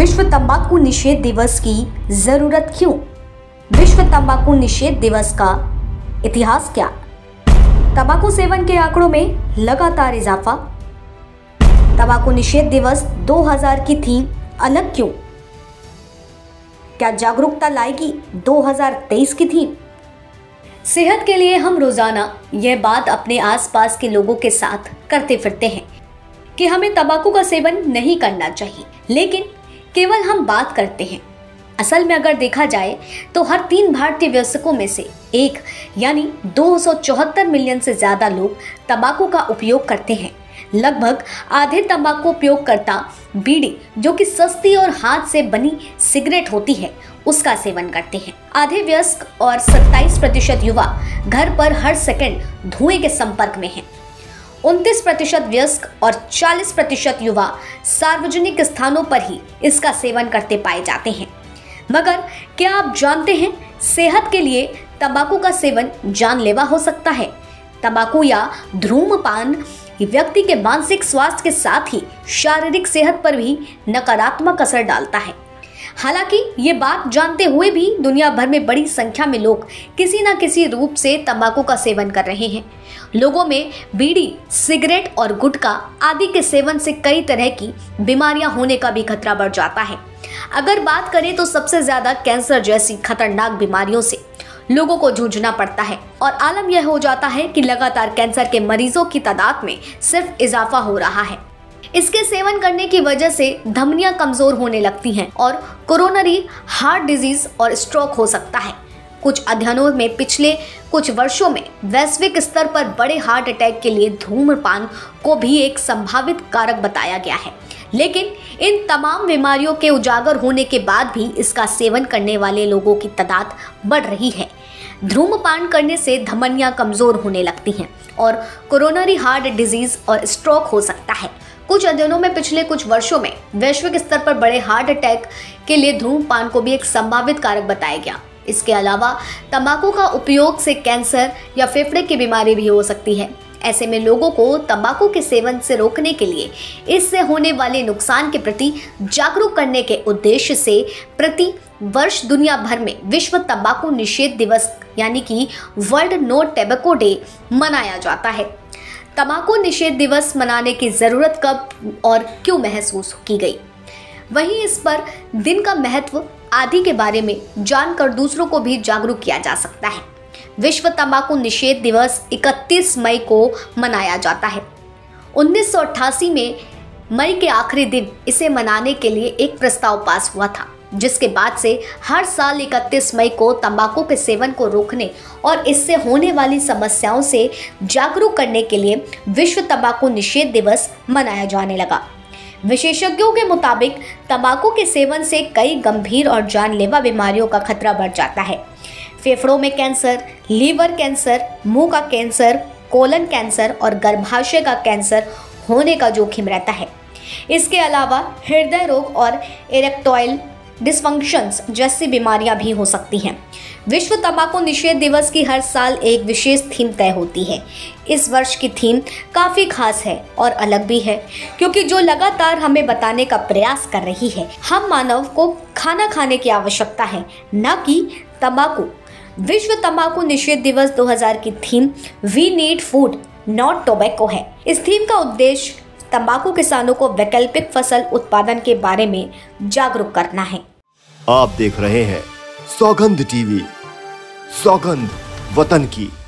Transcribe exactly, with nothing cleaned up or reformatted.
विश्व तंबाकू निषेध दिवस की जरूरत क्यों? विश्व तंबाकू निषेध दिवस का इतिहास क्या? तंबाकू सेवन के आंकड़ों में लगातार इजाफा। तंबाकू निषेध दिवस दो हज़ार की थीम अलग क्यों? क्या जागरूकता लाएगी दो हज़ार तेईस की थीम? सेहत के लिए हम रोजाना यह बात अपने आसपास के लोगों के साथ करते फिरते हैं कि हमें तंबाकू का सेवन नहीं करना चाहिए, लेकिन केवल हम बात करते हैं। असल में अगर देखा जाए तो हर तीन भारतीय वयस्कों में से एक यानी दो सौ चौहत्तर मिलियन से ज्यादा लोग तंबाकू का उपयोग करते हैं। लगभग आधे तंबाकू उपयोगकर्ता बीड़ी, जो कि सस्ती और हाथ से बनी सिगरेट होती है, उसका सेवन करते हैं। आधे वयस्क और सत्ताईस प्रतिशत युवा घर पर हर सेकंड धुएं के संपर्क में हैं। उनतीस प्रतिशत वयस्क और चालीस प्रतिशत युवा सार्वजनिक स्थानों पर ही इसका सेवन करते पाए जाते हैं। मगर क्या आप जानते हैं, सेहत के लिए तंबाकू का सेवन जानलेवा हो सकता है। तंबाकू या धूम्रपान व्यक्ति के मानसिक स्वास्थ्य के साथ ही शारीरिक सेहत पर भी नकारात्मक असर डालता है। हालांकि ये बात जानते हुए भी दुनिया भर में बड़ी संख्या में लोग किसी न किसी रूप से तंबाकू का सेवन कर रहे हैं। लोगों में बीड़ी, सिगरेट और गुटखा आदि के सेवन से कई तरह की बीमारियां होने का भी खतरा बढ़ जाता है। अगर बात करें तो सबसे ज्यादा कैंसर जैसी खतरनाक बीमारियों से लोगों को जूझना पड़ता है और आलम यह हो जाता है कि लगातार कैंसर के मरीजों की तादाद में सिर्फ इजाफा हो रहा है। इसके सेवन करने की वजह से धमनियां कमजोर होने लगती हैं और कोरोनरी हार्ट डिजीज और स्ट्रोक हो सकता है। कुछ अध्ययनों में पिछले कुछ वर्षों में वैश्विक स्तर पर बड़े हार्ट अटैक के लिए धूम्रपान को भी एक संभावित कारक बताया गया है। लेकिन इन तमाम बीमारियों के उजागर होने के बाद भी इसका सेवन करने वाले लोगों की तादाद बढ़ रही है। धूम्रपान करने से धमनियां कमजोर होने लगती हैं और कोरोनरी हार्ट डिजीज और स्ट्रोक हो सकता है। कुछ अध्ययनों में पिछले कुछ वर्षों में वैश्विक स्तर पर बड़े हार्ट अटैक के लिए धूम्रपान को भी एक संभावित कारक बताया गया। इसके अलावा तंबाकू का उपयोग से कैंसर या फेफड़े की बीमारी भी हो सकती है। ऐसे में लोगों को तंबाकू के सेवन से रोकने के लिए इससे होने वाले नुकसान के प्रति जागरूक करने के उद्देश्य से प्रति वर्ष दुनिया भर में विश्व तंबाकू निषेध दिवस यानी कि वर्ल्ड नो टैबेको डे मनाया जाता है। तंबाकू निषेध दिवस मनाने की जरूरत कब और क्यों महसूस की गई, वहीं इस पर दिन का महत्व आदि के बारे में जानकर दूसरों को भी जागरूक किया जा सकता है। विश्व तंबाकू निषेध दिवस इकतीस मई को मनाया जाता है। उन्नीस सौ अट्ठासी में मई के आखिरी दिन इसे मनाने के लिए एक प्रस्ताव पास हुआ था, जिसके बाद से हर साल इकतीस मई को तंबाकू के सेवन को रोकने और इससे होने वाली समस्याओं से जागरूक करने के लिए विश्व तंबाकू निषेध दिवस मनाया जाने लगा। विशेषज्ञों के मुताबिक तंबाकू के सेवन से कई गंभीर और जानलेवा बीमारियों का खतरा बढ़ जाता है। फेफड़ों में कैंसर, लीवर कैंसर, मुंह का कैंसर, कोलन कैंसर और गर्भाशय का कैंसर होने का जोखिम रहता है। इसके अलावा हृदय रोग और इरेक्टाइल डिसफंक्शंस जैसी बीमारियां भी हो सकती हैं। विश्व तंबाकू निषेध दिवस की हर साल एक विशेष थीम तय होती है। इस वर्ष की थीम काफ़ी खास है और अलग भी है, क्योंकि जो लगातार हमें बताने का प्रयास कर रही है, हम मानव को खाना खाने की आवश्यकता है, न कि तंबाकू। विश्व तंबाकू निषेध दिवस दो हज़ार की theme we need food not tobacco है। इस थीम का उद्देश्य तंबाकू किसानों को वैकल्पिक फसल उत्पादन के बारे में जागरूक करना है। आप देख रहे हैं सौगंध टीवी, सौगंध वतन की।